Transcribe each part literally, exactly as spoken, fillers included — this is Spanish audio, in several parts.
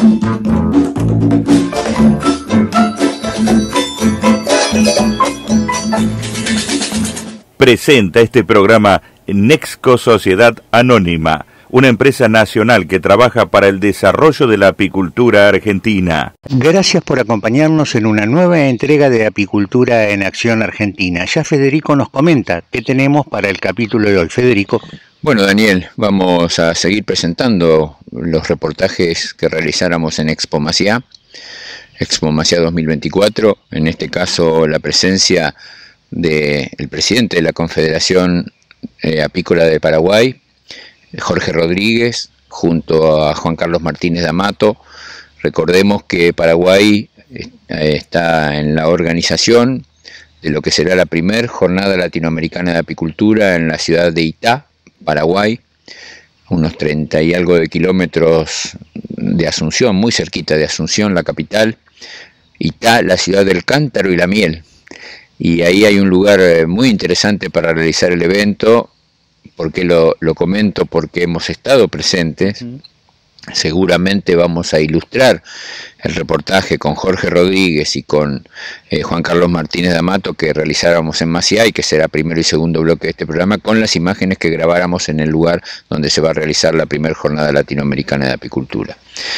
Presenta este programa Nexco Sociedad Anónima, una empresa nacional que trabaja para el desarrollo de la apicultura argentina. Gracias por acompañarnos en una nueva entrega de Apicultura en Acción Argentina. Ya Federico nos comenta qué tenemos para el capítulo de hoy. Federico. Bueno, Daniel, vamos a seguir presentando los reportajes que realizáramos en Expo Maciá, Expo Maciá dos mil veinticuatro, en este caso la presencia del presidente de la Confederación eh, Apícola de Paraguay, Jorge Rodríguez, junto a Juan Carlos Martínez D'Amato. Recordemos que Paraguay está en la organización de lo que será la primer jornada latinoamericana de apicultura en la ciudad de Itá, Paraguay, unos treinta y algo de kilómetros de Asunción, muy cerquita de Asunción, la capital. Itá, la ciudad del cántaro y la miel. Y ahí hay un lugar muy interesante para realizar el evento. ¿Por qué lo, lo comento? Porque hemos estado presentes. Seguramente vamos a ilustrar el reportaje con Jorge Rodríguez y con eh, Juan Carlos Martínez D'Amato que realizáramos en Maciá y que será primero y segundo bloque de este programa, con las imágenes que grabáramos en el lugar donde se va a realizar la primera jornada latinoamericana de apicultura.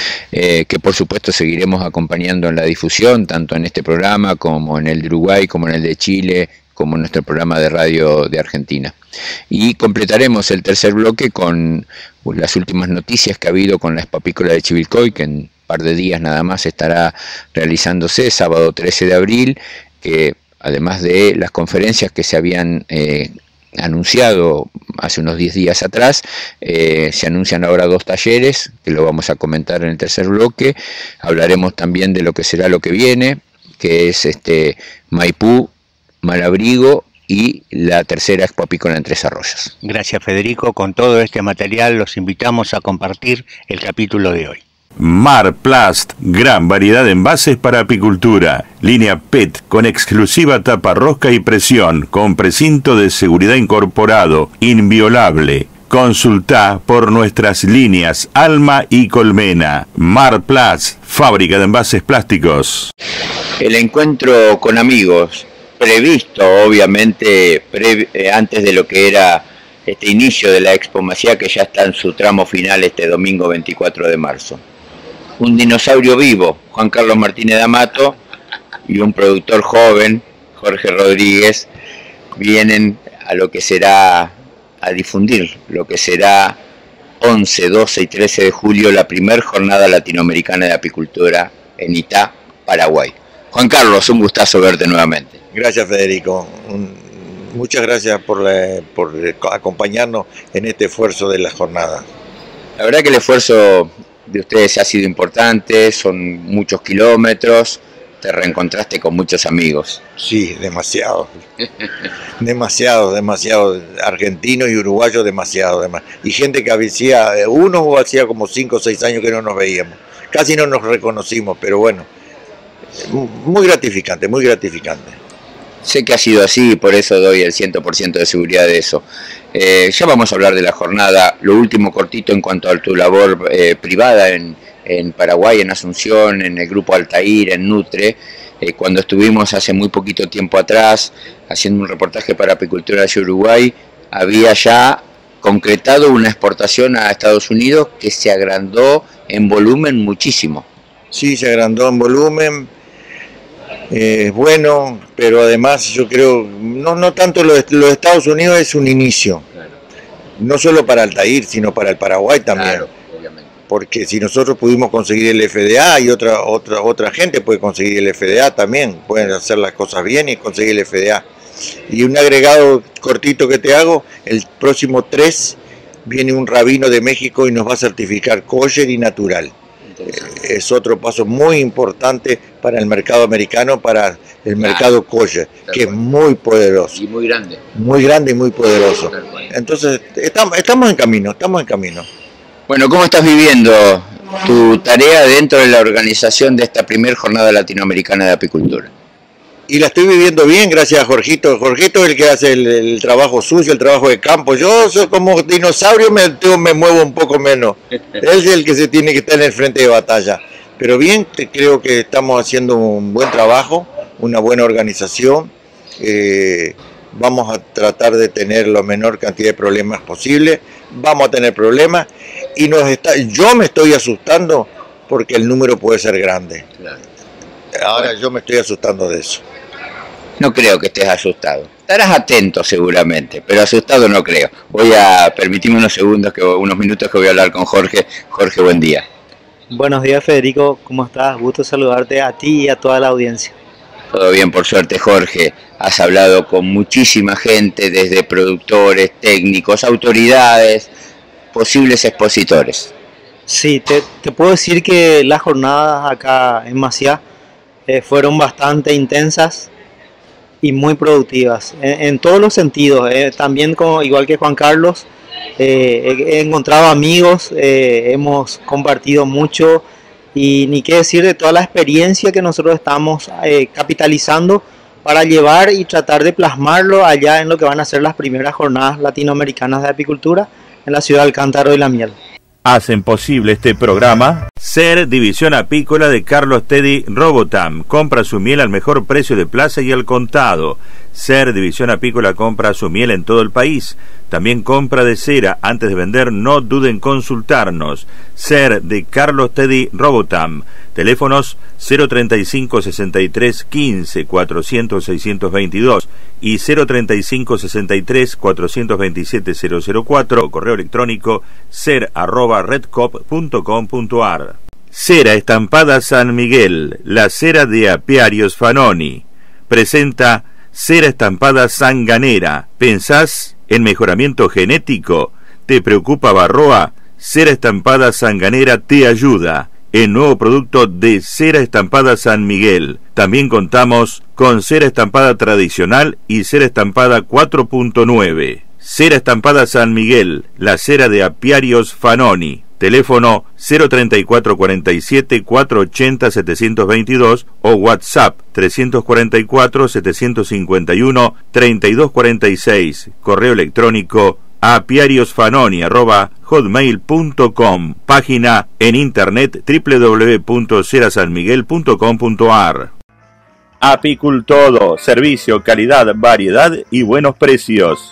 Eh, que por supuesto seguiremos acompañando en la difusión, tanto en este programa como en el de Uruguay, como en el de Chile, como en nuestro programa de radio de Argentina. Y completaremos el tercer bloque con pues, las últimas noticias que ha habido con la Expo Apícola de Chivilcoy, que en un par de días nada más estará realizándose, sábado trece de abril, que además de las conferencias que se habían eh, anunciado hace unos diez días atrás, eh, se anuncian ahora dos talleres, que lo vamos a comentar en el tercer bloque. Hablaremos también de lo que será lo que viene, que es este Maipú, Malabrigo y la tercera Expo Apícola en Tres Arroyos. Gracias, Federico. Con todo este material los invitamos a compartir el capítulo de hoy. Marplast, gran variedad de envases para apicultura. Línea P E T con exclusiva tapa rosca y presión, con precinto de seguridad incorporado, inviolable. Consulta por nuestras líneas Alma y Colmena. Marplast, fábrica de envases plásticos. El encuentro con amigos, previsto obviamente pre, eh, antes de lo que era este inicio de la Expo Maciá, que ya está en su tramo final este domingo veinticuatro de marzo. Un dinosaurio vivo, Juan Carlos Martínez D'Amato, y un productor joven, Jorge Rodríguez, vienen a lo que será, a difundir lo que será once, doce y trece de julio, la primer jornada latinoamericana de apicultura en Itá, Paraguay. Juan Carlos, un gustazo verte nuevamente. Gracias, Federico. Un, muchas gracias por, la, por acompañarnos en este esfuerzo de la jornada. La verdad que el esfuerzo de ustedes ha sido importante, son muchos kilómetros, te reencontraste con muchos amigos. Sí, demasiado. demasiado, demasiado. Argentinos y uruguayos, demasiado. demasiado. Y gente que hacía, uno o hacía como cinco o seis años que no nos veíamos. Casi no nos reconocimos, pero bueno, muy gratificante, muy gratificante. Sé que ha sido así y por eso doy el cien por ciento de seguridad de eso. Eh, ya vamos a hablar de la jornada. Lo último cortito en cuanto a tu labor eh, privada en, en Paraguay, en Asunción, en el Grupo Altair, en Nutre. Eh, cuando estuvimos hace muy poquito tiempo atrás haciendo un reportaje para Apicultura de Uruguay, había ya concretado una exportación a Estados Unidos que se agrandó en volumen muchísimo. Sí, se agrandó en volumen. Es eh, bueno, pero además yo creo, no, no tanto los, los Estados Unidos es un inicio, claro. No solo para Altair, sino para el Paraguay también, claro, obviamente. Porque si nosotros pudimos conseguir el F D A y otra, otra, otra gente puede conseguir el F D A también, pueden hacer las cosas bien y conseguir el F D A. Y un agregado cortito que te hago, el próximo tres viene un rabino de México y nos va a certificar kosher y natural. Es otro paso muy importante para el mercado americano, para el mercado kosher, que es muy poderoso. Y muy grande. Muy grande y muy poderoso. Entonces, estamos, estamos en camino, estamos en camino. Bueno, ¿cómo estás viviendo tu tarea dentro de la organización de esta primera jornada latinoamericana de apicultura? Y la estoy viviendo bien, gracias a Jorgito. Jorgito es el que hace el, el trabajo sucio, el trabajo de campo. Yo soy como dinosaurio, me, me muevo un poco menos. Él es el que se tiene que estar en el frente de batalla. pero bien, te, creo que estamos haciendo un buen trabajo, una buena organización. Eh, vamos a tratar de tener la menor cantidad de problemas posible. Vamos a tener problemas y nos está, yo me estoy asustando porque el número puede ser grande. Claro. Ahora yo me estoy asustando de eso. No creo que estés asustado. Estarás atento seguramente, pero asustado no creo. Voy a permitirme unos segundos, que unos minutos que voy a hablar con Jorge. Jorge, buen día. Buenos días, Federico. ¿Cómo estás? Gusto saludarte a ti y a toda la audiencia. Todo bien, por suerte, Jorge. Has hablado con muchísima gente, desde productores, técnicos, autoridades, posibles expositores. Sí, te, te puedo decir que las jornadas acá en Maciá eh, fueron bastante intensas y muy productivas, en, en todos los sentidos. Eh, también, como, igual que Juan Carlos, eh, he, he encontrado amigos, eh, hemos compartido mucho, y ni qué decir de toda la experiencia que nosotros estamos eh, capitalizando para llevar y tratar de plasmarlo allá en lo que van a ser las primeras jornadas latinoamericanas de apicultura en la ciudad de Alcántara de la Miel. Hacen posible este programa SER, División Apícola de Carlos Teddy Robotham. Compra su miel al mejor precio de plaza y al contado. SER, División Apícola, compra su miel en todo el país. También compra de cera. Antes de vender, no duden en consultarnos. SER de Carlos Teddy Robotham. Teléfonos cero treinta y cinco, sesenta y tres, quince, cuatrocientos, seiscientos veintidós y cero treinta y cinco, sesenta y tres, cuatrocientos veintisiete, cero cero cuatro. Correo electrónico ser arroba redcop punto com punto ar. Cera Estampada San Miguel, la cera de Apiarios Fanoni. Presenta Cera Estampada Sanganera. ¿Pensás en mejoramiento genético? ¿Te preocupa Barroa? Cera Estampada Sanganera te ayuda. El nuevo producto de Cera Estampada San Miguel. También contamos con cera estampada tradicional y cera estampada cuatro punto nueve. Cera Estampada San Miguel, la cera de Apiarios Fanoni. Teléfono cero treinta y cuatro, cuarenta y siete, cuatrocientos ochenta, setecientos veintidós o WhatsApp trescientos cuarenta y cuatro, setecientos cincuenta y uno, treinta y dos cuarenta y seis. Correo electrónico apiariosfanoni arroba hotmail punto com. Página en internet doble u doble u doble u punto cera san miguel punto com punto ar. Apicultodo, servicio, calidad, variedad y buenos precios.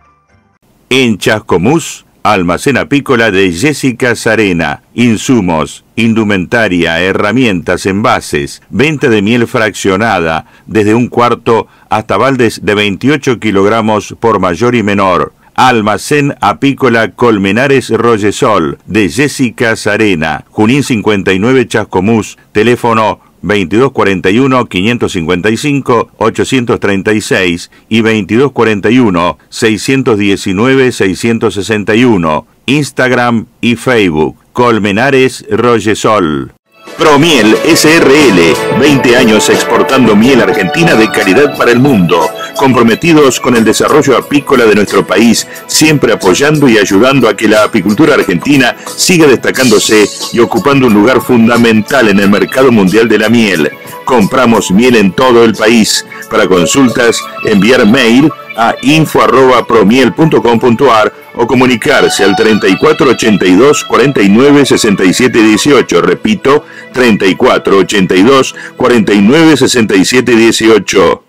En Chascomús, almacén apícola de Jessica Sarena. Insumos, indumentaria, herramientas, envases, venta de miel fraccionada, desde un cuarto hasta baldes de veintiocho kilogramos por mayor y menor. Almacén apícola Colmenares Rollesol de Jessica Sarena, Junín cincuenta y nueve, Chascomús. Teléfono veintidós cuarenta y uno, quinientos cincuenta y cinco, ochocientos treinta y seis y veintidós cuarenta y uno, seiscientos diecinueve, seiscientos sesenta y uno. Instagram y Facebook Colmenares Rollesol. Promiel S R L, veinte años exportando miel argentina de calidad para el mundo, comprometidos con el desarrollo apícola de nuestro país, siempre apoyando y ayudando a que la apicultura argentina siga destacándose y ocupando un lugar fundamental en el mercado mundial de la miel. Compramos miel en todo el país. Para consultas, enviar mail a info arroba promiel punto com punto ar o comunicarse al treinta y cuatro, ochenta y dos, cuarenta y nueve, sesenta y siete dieciocho. Repito, treinta y cuatro, ochenta y dos, cuarenta y nueve, sesenta y siete dieciocho.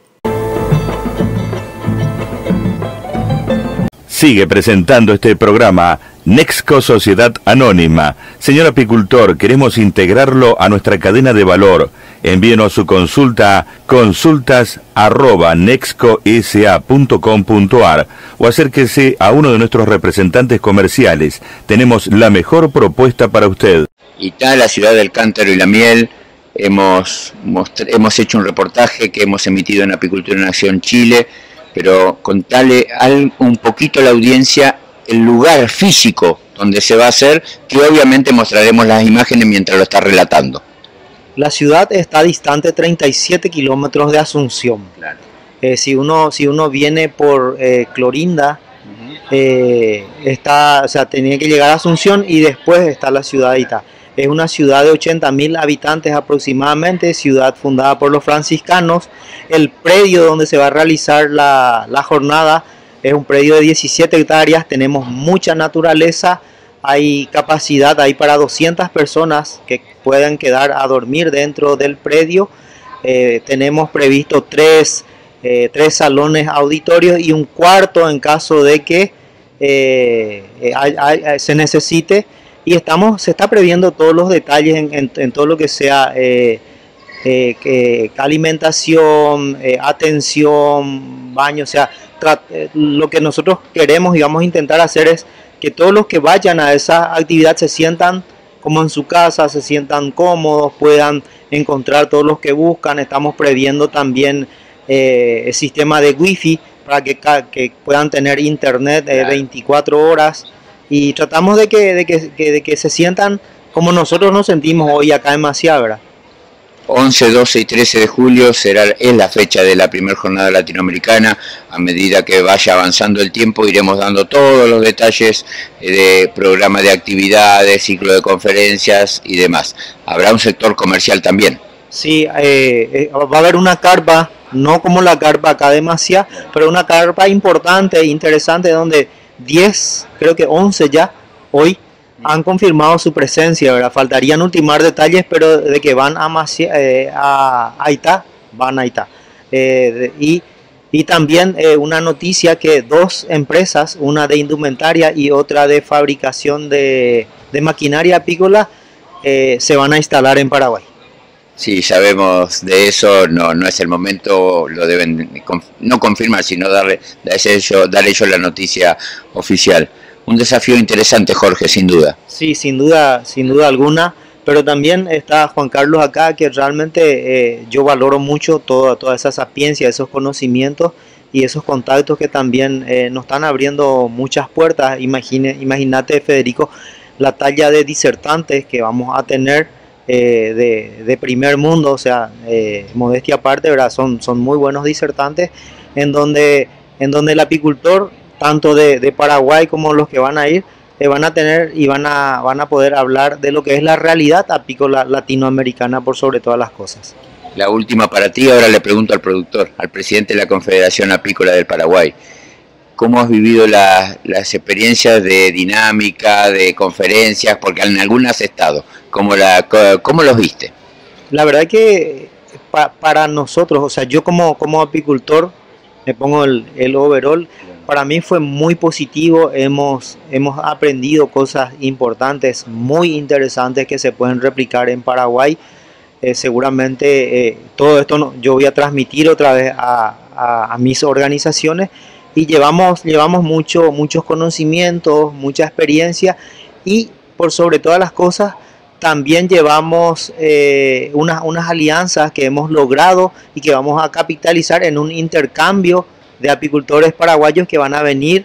Sigue presentando este programa Nexco Sociedad Anónima. Señor apicultor, queremos integrarlo a nuestra cadena de valor. Envíenos su consulta a consultas arroba nexcosa punto com punto ar o acérquese a uno de nuestros representantes comerciales. Tenemos la mejor propuesta para usted. Y tal, la ciudad del Cántaro y la Miel, hemos, hemos hecho un reportaje que hemos emitido en Apicultura en Acción Chile, pero contale al, un poquito a la audiencia el lugar físico donde se va a hacer, que obviamente mostraremos las imágenes mientras lo está relatando. La ciudad está distante treinta y siete kilómetros de Asunción. Claro. Eh, si uno si uno viene por eh, Clorinda, uh-huh. eh, está, o sea, tenía que llegar a Asunción y después está la ciudad de Itá. Es una ciudad de ochenta mil habitantes aproximadamente, ciudad fundada por los franciscanos. El predio donde se va a realizar la, la jornada es un predio de diecisiete hectáreas. Tenemos mucha naturaleza, hay capacidad ahí para doscientas personas que puedan quedar a dormir dentro del predio. Eh, tenemos previsto tres, eh, tres salones auditorios y un cuarto en caso de que eh, hay, hay, se necesite, y estamos se está previendo todos los detalles en, en, en todo lo que sea eh, eh, eh, alimentación, eh, atención, baño, o sea, lo que nosotros queremos y vamos a intentar hacer es que todos los que vayan a esa actividad se sientan como en su casa, se sientan cómodos, puedan encontrar todos los que buscan. Estamos previendo también eh, el sistema de wifi para que, que puedan tener internet eh, veinticuatro horas, y tratamos de que, de, que, que, de que se sientan como nosotros nos sentimos hoy acá en Maciá, ¿verdad? once, doce y trece de julio será, es la fecha de la primera jornada latinoamericana. A medida que vaya avanzando el tiempo iremos dando todos los detalles de programa de actividades, ciclo de conferencias y demás. Habrá un sector comercial también. Sí, eh, eh, va a haber una carpa, no como la carpa acá de Maciá, pero una carpa importante e interesante donde diez, creo que once ya hoy han confirmado su presencia, ¿verdad? Faltarían ultimar detalles, pero de que van a Maciá, eh, a, a Itá, van a Itá. Eh, de, y, y también eh, una noticia que dos empresas, una de indumentaria y otra de fabricación de, de maquinaria apícola, eh, se van a instalar en Paraguay. Sí, sabemos de eso, no, no es el momento, lo deben no confirmar, sino darle, dar ellos la noticia oficial. Un desafío interesante, Jorge, sin duda. Sí, sin duda, sin duda alguna, pero también está Juan Carlos acá, que realmente eh, yo valoro mucho toda, toda esa sapiencia, esos conocimientos y esos contactos que también eh, nos están abriendo muchas puertas. Imagine, imagínate, Federico, la talla de disertantes que vamos a tener eh, de, de primer mundo, o sea, eh, modestia aparte, ¿verdad? Son, son muy buenos disertantes, en donde, en donde el apicultor, tanto de, de Paraguay como los que van a ir, eh, van a tener y van a, van a poder hablar de lo que es la realidad apícola latinoamericana por sobre todas las cosas. La última para ti, ahora le pregunto al productor, al presidente de la Confederación Apícola del Paraguay. ¿Cómo has vivido la, las experiencias de dinámica, de conferencias? Porque en algunas has estado. ¿Cómo, la, cómo los viste? La verdad que pa, para nosotros, o sea, yo como, como apicultor, me pongo el, el overall, para mí fue muy positivo. Hemos, hemos aprendido cosas importantes, muy interesantes, que se pueden replicar en Paraguay. Eh, seguramente eh, todo esto no, yo voy a transmitir otra vez a, a, a mis organizaciones, y llevamos, llevamos mucho, muchos conocimientos, mucha experiencia, y por sobre todas las cosas también llevamos eh, unas, unas alianzas que hemos logrado y que vamos a capitalizar en un intercambio de apicultores paraguayos que van a venir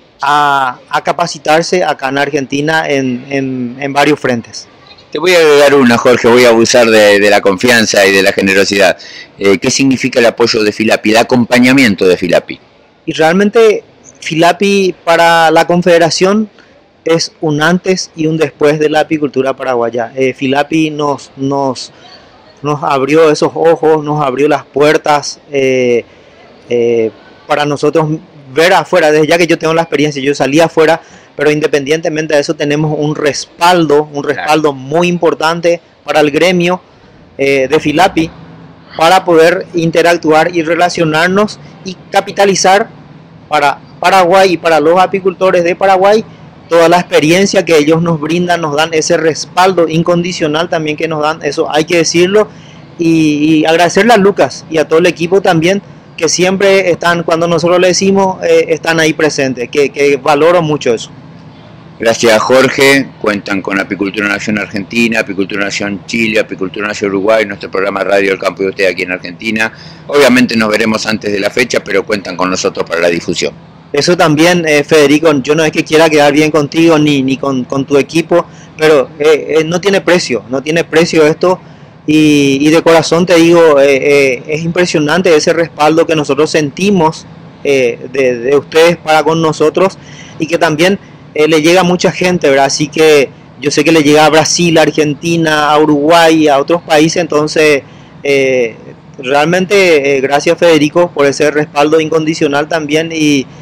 a, a capacitarse acá en Argentina en, en, en varios frentes. Te voy a agregar una, Jorge, voy a abusar de, de la confianza y de la generosidad. Eh, ¿Qué significa el apoyo de Filapi, el acompañamiento de Filapi? Y realmente Filapi para la Confederación es un antes y un después de la apicultura paraguaya. Eh, Filapi nos, nos, nos abrió esos ojos, nos abrió las puertas eh, eh, para nosotros ver afuera. Desde ya que yo tengo la experiencia, yo salí afuera, pero independientemente de eso tenemos un respaldo, un respaldo muy importante para el gremio eh, de Filapi, para poder interactuar y relacionarnos y capitalizar para Paraguay y para los apicultores de Paraguay toda la experiencia que ellos nos brindan, nos dan ese respaldo incondicional también que nos dan, eso hay que decirlo, y, y agradecerle a Lucas y a todo el equipo también, que siempre están, cuando nosotros le decimos, eh, están ahí presentes, que, que valoro mucho eso. Gracias, Jorge. Cuentan con Apicultura Nación Argentina, Apicultura Nación Chile, Apicultura Nación Uruguay, nuestro programa Radio El Campo de Usted aquí en Argentina. Obviamente nos veremos antes de la fecha, pero cuentan con nosotros para la difusión. Eso también, eh, Federico, yo no es que quiera quedar bien contigo ni, ni con, con tu equipo, pero eh, eh, no tiene precio, no tiene precio esto, y, y de corazón te digo, eh, eh, es impresionante ese respaldo que nosotros sentimos eh, de, de ustedes para con nosotros, y que también eh, le llega a mucha gente, ¿verdad? Así que yo sé que le llega a Brasil, a Argentina, a Uruguay, a otros países, entonces eh, realmente eh, gracias, Federico, por ese respaldo incondicional también, y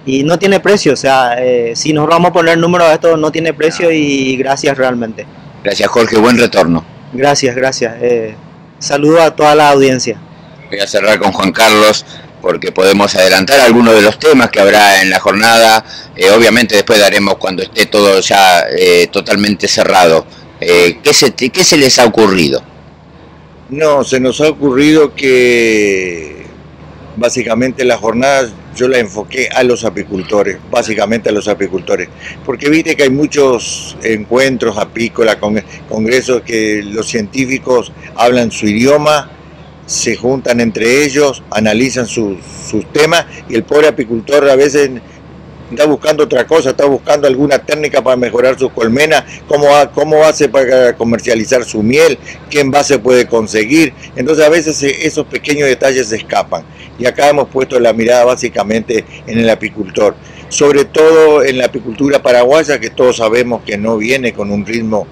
y no tiene precio, o sea, eh, si nos vamos a poner números a esto, no tiene precio y gracias realmente. Gracias, Jorge, buen retorno. Gracias, gracias. Eh, saludo a toda la audiencia. Voy a cerrar con Juan Carlos, porque podemos adelantar algunos de los temas que habrá en la jornada. Eh, obviamente después daremos cuando esté todo ya eh, totalmente cerrado. Eh, ¿qué, se, ¿Qué se les ha ocurrido? No, se nos ha ocurrido que básicamente la jornada yo la enfoqué a los apicultores, básicamente a los apicultores, porque viste que hay muchos encuentros apícolas, congresos que los científicos hablan su idioma, se juntan entre ellos, analizan sus, sus temas y el pobre apicultor a veces está buscando otra cosa, está buscando alguna técnica para mejorar su colmena, cómo, cómo hace para comercializar su miel, qué envase puede conseguir. Entonces a veces esos pequeños detalles se escapan. Y acá hemos puesto la mirada básicamente en el apicultor, sobre todo en la apicultura paraguaya, que todos sabemos que no viene con un ritmo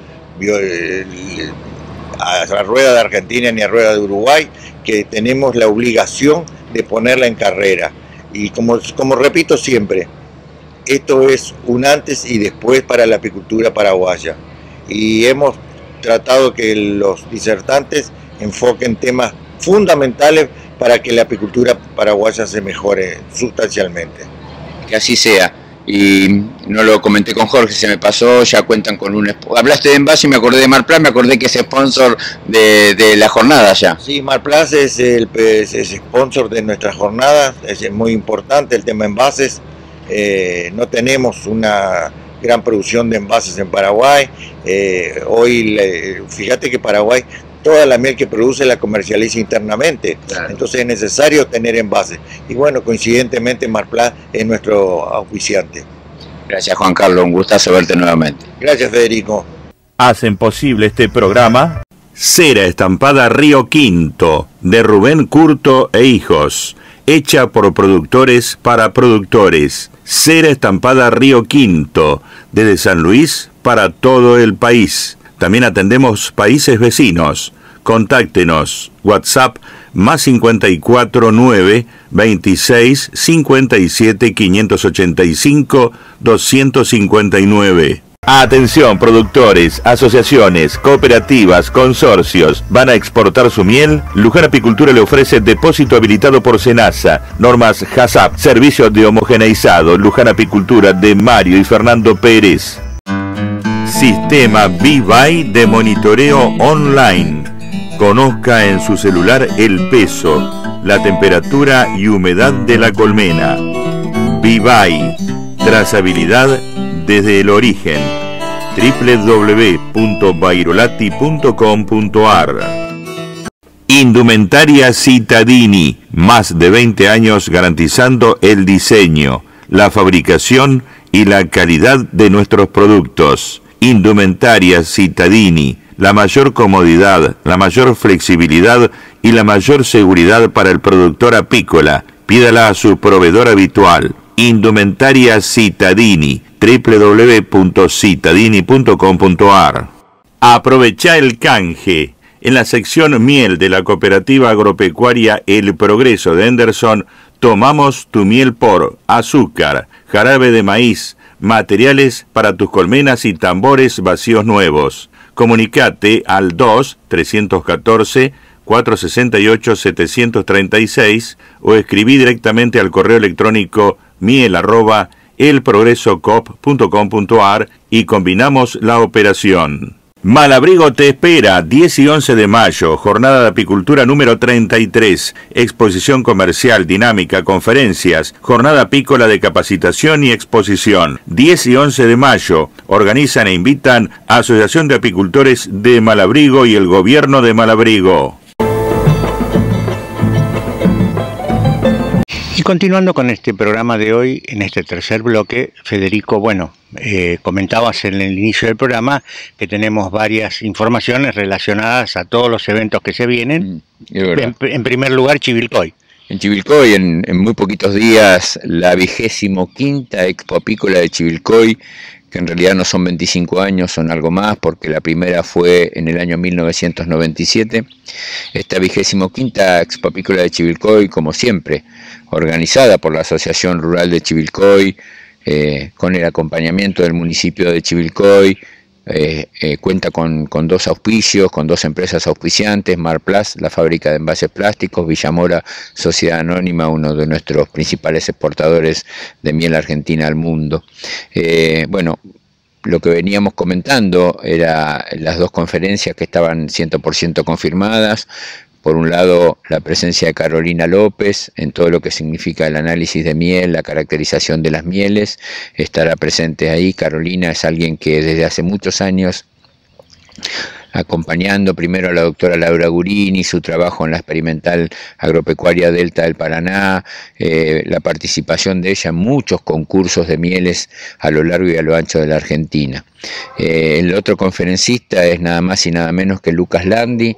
a la rueda de Argentina ni a rueda de Uruguay, que tenemos la obligación de ponerla en carrera. Y como, como repito siempre, esto es un antes y después para la apicultura paraguaya. Y hemos tratado que los disertantes enfoquen temas fundamentales para que la apicultura paraguaya se mejore sustancialmente. Que así sea. Y no lo comenté con Jorge, se me pasó, ya cuentan con un... Hablaste de envase y me acordé de Marplas, me acordé que es sponsor de, de la jornada ya. Sí, Marplas es el es, es sponsor de nuestra jornada, es muy importante el tema envases. Eh, no tenemos una gran producción de envases en Paraguay. Eh, hoy, le, fíjate que Paraguay, toda la miel que produce la comercializa internamente, claro. Entonces es necesario tener envases. Y bueno, coincidentemente Marplas es nuestro auspiciante. Gracias, Juan Carlos, un gustazo verte nuevamente. Gracias, Federico. Hacen posible este programa Cera Estampada Río Quinto, de Rubén Curto e Hijos, hecha por productores para productores. Cera Estampada Río Quinto, desde San Luis para todo el país. También atendemos países vecinos. Contáctenos. WhatsApp más cincuenta y cuatro nueve veintiséis cincuenta y siete quinientos ochenta y cinco doscientos cincuenta y nueve. Atención, productores, asociaciones, cooperativas, consorcios. ¿Van a exportar su miel? Luján Apicultura le ofrece depósito habilitado por SENASA, normas HACCP, servicio de homogeneizado. Luján Apicultura de Mario y Fernando Pérez. Sistema V-Buy de monitoreo online. Conozca en su celular el peso, la temperatura y humedad de la colmena. V-Buy, trazabilidad desde el origen. doble u doble u doble u punto bairolati punto com punto a r. Indumentaria Cittadini, más de veinte años garantizando el diseño, la fabricación y la calidad de nuestros productos. Indumentaria Cittadini, la mayor comodidad, la mayor flexibilidad y la mayor seguridad para el productor apícola. Pídala a su proveedor habitual. Indumentaria Cittadini, doble u doble u doble u punto cittadini punto com punto a r. Aprovecha el canje. En la sección miel de la cooperativa agropecuaria El Progreso de Henderson, tomamos tu miel por azúcar, jarabe de maíz, materiales para tus colmenas y tambores vacíos nuevos. Comunicate al dos tres uno cuatro cuatro seis ocho siete tres seis o escribí directamente al correo electrónico miel arroba elprogresocop punto com punto a r y combinamos la operación. Malabrigo te espera, diez y once de mayo, jornada de apicultura número treinta y tres, exposición comercial, dinámica, conferencias, jornada apícola de capacitación y exposición. diez y once de mayo, organizan e invitan Asociación de Apicultores de Malabrigo y el Gobierno de Malabrigo. Y continuando con este programa de hoy, en este tercer bloque, Federico, bueno, eh, comentabas en el inicio del programa que tenemos varias informaciones relacionadas a todos los eventos que se vienen. En, en primer lugar, Chivilcoy. En Chivilcoy, en, en muy poquitos días, la vigésimo quinta Expo Apícola de Chivilcoy, que en realidad no son veinticinco años, son algo más, porque la primera fue en el año mil novecientos noventa y siete. Esta vigésimo quinta Expo Apícola de Chivilcoy, como siempre, organizada por la Asociación Rural de Chivilcoy, eh, con el acompañamiento del municipio de Chivilcoy, eh, eh, cuenta con, con dos auspicios, con dos empresas auspiciantes, Marplas, la fábrica de envases plásticos, Villamora, Sociedad Anónima, uno de nuestros principales exportadores de miel argentina al mundo. Eh, bueno, lo que veníamos comentando era las dos conferencias que estaban cien por ciento confirmadas. Por un lado, la presencia de Carolina López en todo lo que significa el análisis de miel, la caracterización de las mieles, estará presente ahí. Carolina es alguien que desde hace muchos años, acompañando primero a la doctora Laura Gurini, su trabajo en la experimental agropecuaria Delta del Paraná, eh, la participación de ella en muchos concursos de mieles a lo largo y a lo ancho de la Argentina. Eh, el otro conferencista es nada más y nada menos que Lucas Landi.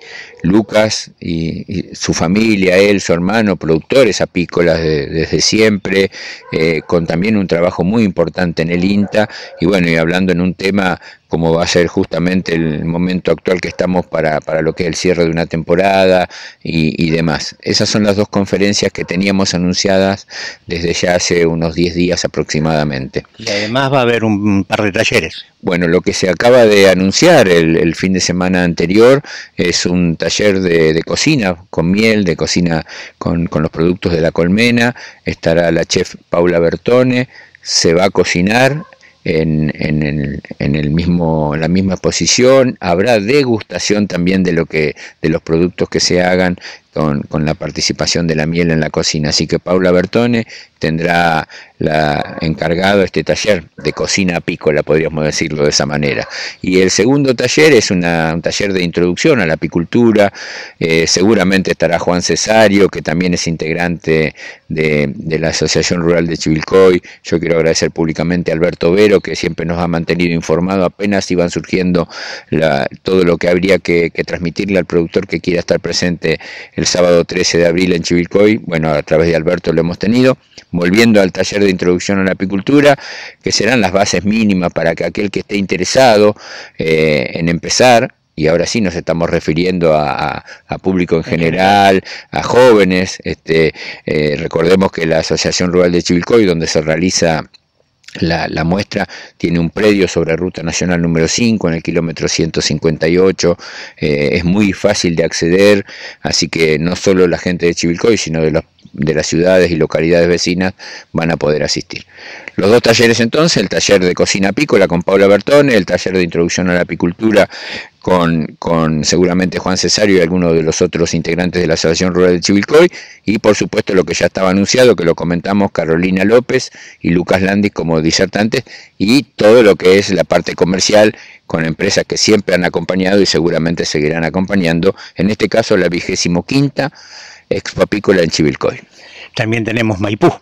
Lucas y, y su familia, él, su hermano, productores apícolas de, desde siempre, eh, con también un trabajo muy importante en el INTA, y bueno, y hablando en un tema como va a ser justamente el momento actual que estamos para, para lo que es el cierre de una temporada y, y demás. Esas son las dos conferencias que teníamos anunciadas desde ya hace unos diez días aproximadamente. Y además va a haber un par de talleres. Bueno, lo que se acaba de anunciar el, el fin de semana anterior es un taller de, de cocina con miel, de cocina con, con los productos de la colmena. Estará la chef Paula Bertone, se va a cocinar en, en, el, en el mismo, la misma exposición. Habrá degustación también de, lo que, de los productos que se hagan con, con la participación de la miel en la cocina. Así que Paula Bertone tendrá la, encargado este taller de cocina apícola, podríamos decirlo de esa manera. Y el segundo taller es una, un taller de introducción a la apicultura. Eh, seguramente estará Juan Cesario, que también es integrante de, de la Asociación Rural de Chivilcoy. Yo quiero agradecer públicamente a Alberto Vero, que siempre nos ha mantenido informado apenas iban surgiendo la, todo lo que habría que, que transmitirle al productor que quiera estar presente el sábado trece de abril en Chivilcoy. Bueno, a través de Alberto lo hemos tenido. Volviendo al taller de introducción a la apicultura, que serán las bases mínimas para que aquel que esté interesado eh, en empezar, y ahora sí nos estamos refiriendo a, a, a público en general, a jóvenes, este, eh, recordemos que la Asociación Rural de Chivilcoy, donde se realiza La, la muestra, tiene un predio sobre Ruta Nacional número cinco en el kilómetro ciento cincuenta y ocho, eh, es muy fácil de acceder, así que no solo la gente de Chivilcoy, sino de, los, de las ciudades y localidades vecinas van a poder asistir. Los dos talleres entonces, el taller de cocina apícola con Paula Bertone, el taller de introducción a la apicultura con, con seguramente Juan Cesario y algunos de los otros integrantes de la Asociación Rural de Chivilcoy, y por supuesto lo que ya estaba anunciado, que lo comentamos, Carolina López y Lucas Landis como disertantes, y todo lo que es la parte comercial con empresas que siempre han acompañado y seguramente seguirán acompañando, en este caso la vigésimo quinta Expo Apícola en Chivilcoy. También tenemos Maipú.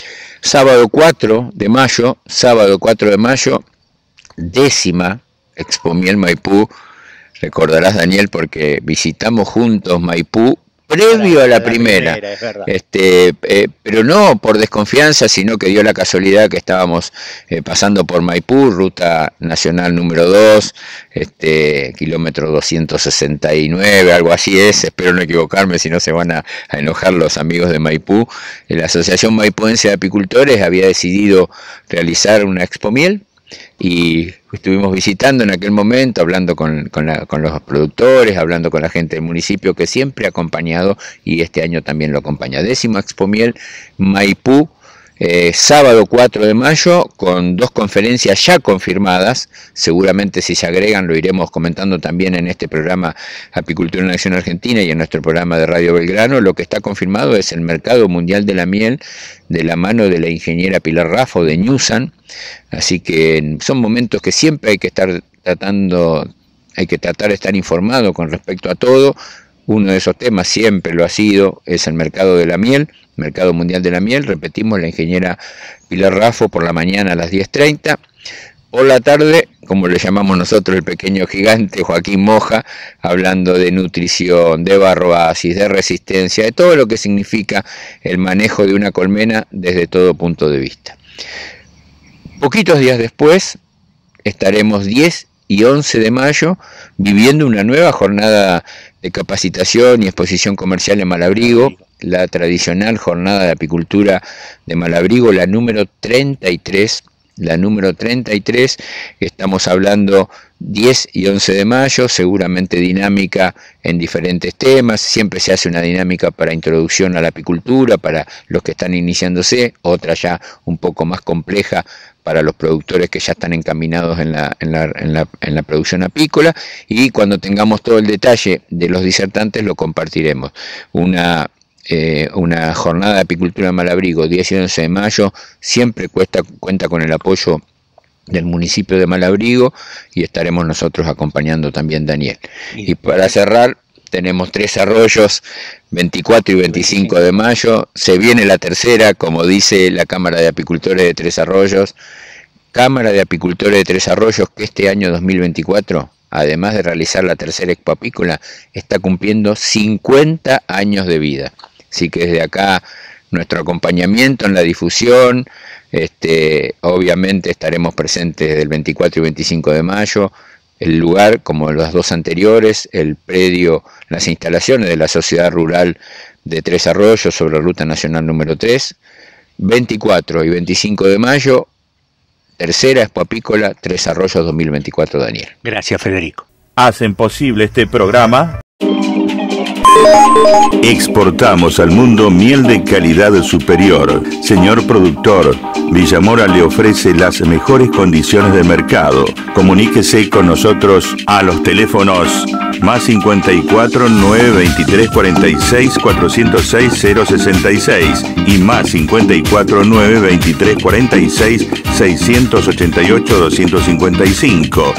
Sábado cuatro de mayo, sábado cuatro de mayo, décima Expo Miel Maipú. Recordarás, Daniel, porque visitamos juntos Maipú previo a la primera, este, eh, pero no por desconfianza, sino que dio la casualidad que estábamos eh, pasando por Maipú, ruta nacional número dos, este, kilómetro doscientos sesenta y nueve, algo así es, espero no equivocarme, si no se van a, a enojar los amigos de Maipú. La Asociación Maipuense de Apicultores había decidido realizar una Expo Miel, y estuvimos visitando en aquel momento, hablando con, con, la, con los productores, hablando con la gente del municipio que siempre ha acompañado, y este año también lo acompaña. Décima Expo Miel Maipú, eh, sábado cuatro de mayo, con dos conferencias ya confirmadas. Seguramente si se agregan lo iremos comentando también en este programa Apicultura en Acción Argentina y en nuestro programa de Radio Belgrano. Lo que está confirmado es el Mercado Mundial de la Miel, de la mano de la ingeniera Pilar Raffo de Newsan. Así que son momentos que siempre hay que estar tratando, hay que tratar de estar informado con respecto a todo. Uno de esos temas siempre lo ha sido, es el mercado de la miel, Mercado Mundial de la Miel. Repetimos, la ingeniera Pilar Raffo por la mañana a las diez treinta. Por la tarde, como le llamamos nosotros, el pequeño gigante Joaquín Moja, hablando de nutrición, de barroasis, de resistencia, de todo lo que significa el manejo de una colmena desde todo punto de vista. Poquitos días después, estaremos diez y once de mayo viviendo una nueva jornada de capacitación y exposición comercial en Malabrigo, la tradicional jornada de apicultura de Malabrigo, la número treinta y tres, la número treinta y tres, estamos hablando diez y once de mayo, seguramente dinámica en diferentes temas, siempre se hace una dinámica para introducción a la apicultura, para los que están iniciándose, otra ya un poco más compleja para los productores que ya están encaminados en la, en la, en la, en la producción apícola, y cuando tengamos todo el detalle de los disertantes lo compartiremos. Una Eh, una jornada de apicultura en Malabrigo, diez y once de mayo, siempre cuesta, cuenta con el apoyo del municipio de Malabrigo y estaremos nosotros acompañando también Daniel. Y para cerrar, tenemos tres arroyos, veinticuatro y veinticinco de mayo, se viene la tercera, como dice la Cámara de Apicultores de Tres Arroyos, Cámara de Apicultores de Tres Arroyos que este año dos mil veinticuatro, además de realizar la tercera expo apícola, está cumpliendo cincuenta años de vida. Así que desde acá nuestro acompañamiento en la difusión, este, obviamente estaremos presentes del veinticuatro y veinticinco de mayo, el lugar como los dos anteriores, el predio, las instalaciones de la Sociedad Rural de Tres Arroyos sobre Ruta Nacional número tres, veinticuatro y veinticinco de mayo, tercera expo apícola Tres Arroyos dos mil veinticuatro, Daniel. Gracias, Federico. Hacen posible este programa. Exportamos al mundo miel de calidad superior. Señor productor, Villamora le ofrece las mejores condiciones de mercado. Comuníquese con nosotros a los teléfonos más cincuenta y cuatro, nueve veintitrés, cuarenta y seis, cuatrocientos seis, cero sesenta y seis y más cincuenta y cuatro, nueve veintitrés, cuarenta y seis, seiscientos ochenta y ocho, doscientos cincuenta y cinco.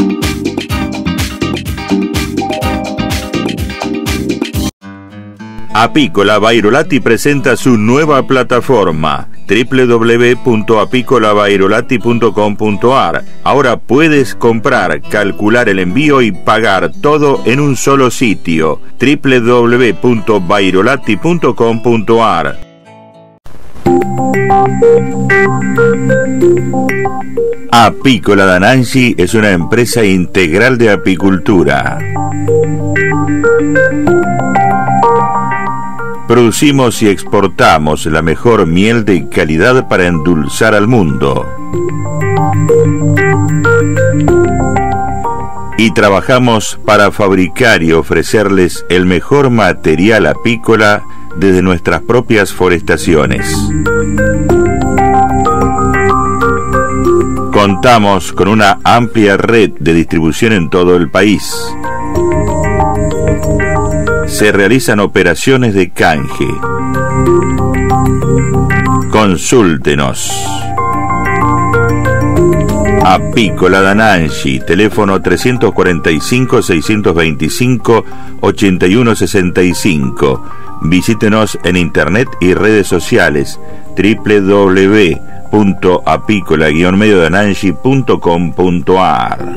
Apícola Bairolati presenta su nueva plataforma doble u doble u doble u punto apícola bairolati punto com punto ar. Ahora puedes comprar, calcular el envío y pagar todo en un solo sitio. doble u doble u doble u punto bairolati punto com punto ar. Apícola Danangi es una empresa integral de apicultura. Producimos y exportamos la mejor miel de calidad para endulzar al mundo. Y trabajamos para fabricar y ofrecerles el mejor material apícola desde nuestras propias forestaciones. Contamos con una amplia red de distribución en todo el país. Se realizan operaciones de canje. Consúltenos. Apícola Danangi, teléfono trescientos cuarenta y cinco, seiscientos veinticinco, ochenta y uno sesenta y cinco. Visítenos en internet y redes sociales doble u doble u doble u punto apícola guion medio danangi punto com punto ar.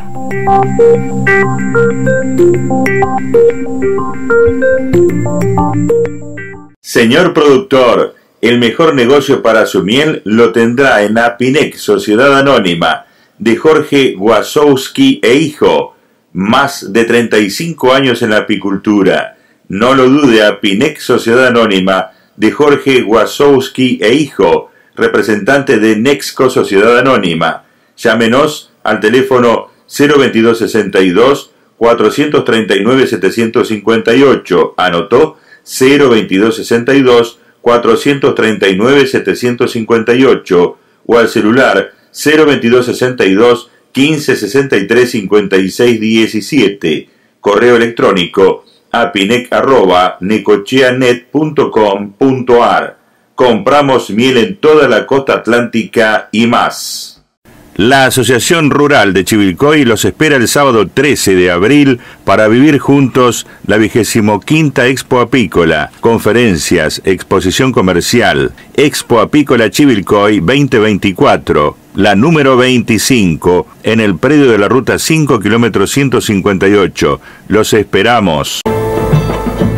Señor productor, el mejor negocio para su miel lo tendrá en Apinec, Sociedad Anónima, de Jorge Wasowski e Hijo, más de treinta y cinco años en la apicultura. No lo dude, Apinec, Sociedad Anónima, de Jorge Wasowski e Hijo, representante de Nexco Sociedad Anónima. Llámenos al teléfono cero veintidós sesenta y dos, cuatrocientos treinta y nueve, setecientos cincuenta y ocho. ¿Anotó? cero veintidós sesenta y dos, cuatrocientos treinta y nueve, setecientos cincuenta y ocho. O al celular cero veintidós sesenta y dos, quince sesenta y tres, cincuenta y seis diecisiete. Correo electrónico apinec arroba necocheanet punto com punto ar. Compramos miel en toda la costa atlántica y más. La Asociación Rural de Chivilcoy los espera el sábado trece de abril para vivir juntos la vigésimo quinta Expo Apícola, conferencias, exposición comercial, Expo Apícola Chivilcoy veinte veinticuatro, la número veinticinco, en el predio de la Ruta cinco, kilómetro ciento cincuenta y ocho. Los esperamos.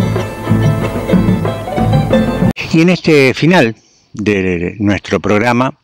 Y en este final de nuestro programa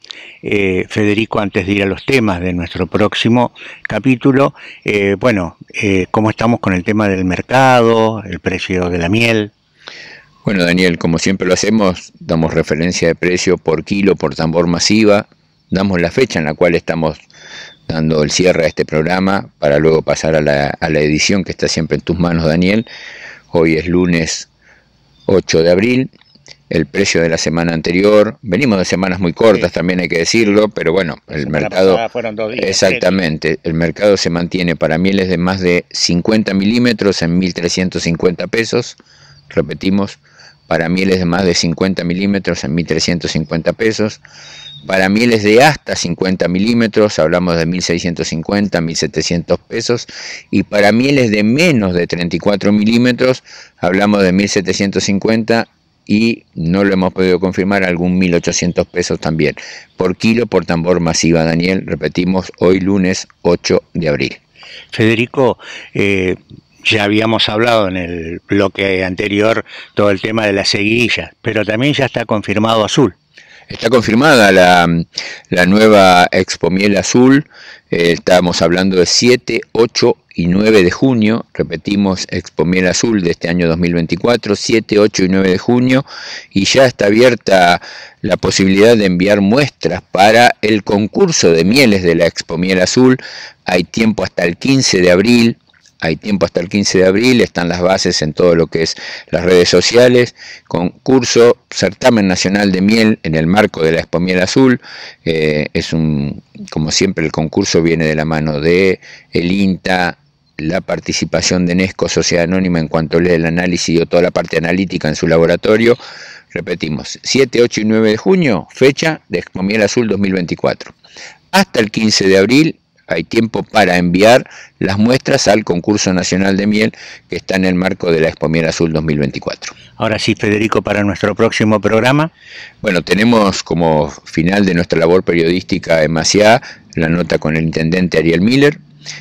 Eh, Federico, antes de ir a los temas de nuestro próximo capítulo, eh, bueno, eh, ¿cómo estamos con el tema del mercado, el precio de la miel? Bueno, Daniel, como siempre lo hacemos, damos referencia de precio por kilo, por tambor masiva, damos la fecha en la cual estamos dando el cierre a este programa para luego pasar a la, a la edición que está siempre en tus manos, Daniel. Hoy es lunes ocho de abril, el precio de la semana anterior, venimos de semanas muy cortas, sí, también hay que decirlo, pero bueno, el mercado, fueron dos días, exactamente, el mercado se mantiene para mieles de más de cincuenta milímetros en mil trescientos cincuenta pesos, repetimos, para mieles de más de cincuenta milímetros en mil trescientos cincuenta pesos, para mieles de hasta cincuenta milímetros hablamos de mil seiscientos cincuenta, mil setecientos pesos, y para mieles de menos de treinta y cuatro milímetros hablamos de mil setecientos cincuenta y no lo hemos podido confirmar, algún mil ochocientos pesos también, por kilo por tambor masiva, Daniel, repetimos, hoy lunes ocho de abril. Federico, eh, ya habíamos hablado en el bloque anterior todo el tema de las seguillas, pero también ya está confirmado azul. Está confirmada la, la nueva Expo Miel Azul, eh, estamos hablando de siete, ocho y nueve de junio, repetimos, Expo Miel Azul de este año dos mil veinticuatro, siete, ocho y nueve de junio, y ya está abierta la posibilidad de enviar muestras para el concurso de mieles de la Expo Miel Azul. Hay tiempo hasta el quince de abril. Hay tiempo hasta el quince de abril, están las bases en todo lo que es las redes sociales, concurso, certamen nacional de miel en el marco de la Expo Miel Azul. Eh, es un, como siempre, el concurso viene de la mano de el INTA, la participación de Nesco, Sociedad Anónima, en cuanto lee el análisis o toda la parte analítica en su laboratorio. Repetimos, siete, ocho y nueve de junio, fecha de Expo Miel Azul dos mil veinticuatro. Hasta el quince de abril, hay tiempo para enviar las muestras al concurso nacional de miel que está en el marco de la Expo Miel Azul dos mil veinticuatro. Ahora sí, Federico, para nuestro próximo programa. Bueno, tenemos como final de nuestra labor periodística en Maciá la nota con el intendente Ariel Miller,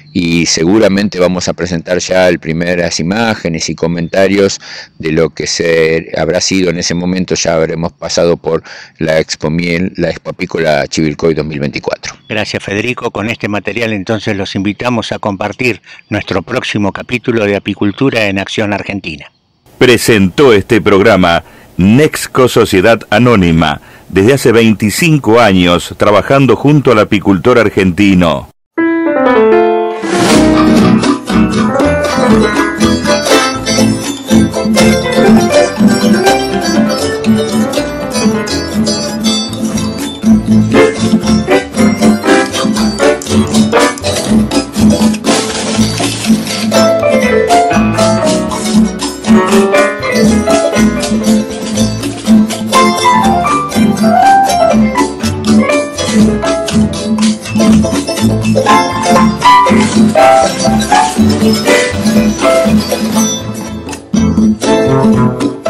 y seguramente vamos a presentar ya el primeras imágenes y comentarios de lo que se habrá sido en ese momento. Ya habremos pasado por la Expo Miel, la Expo Apícola Chivilcoy dos mil veinticuatro. Gracias, Federico. Con este material entonces los invitamos a compartir nuestro próximo capítulo de Apicultura en Acción Argentina. Presentó este programa Nexco Sociedad Anónima, desde hace veinticinco años trabajando junto al apicultor argentino. Thank you.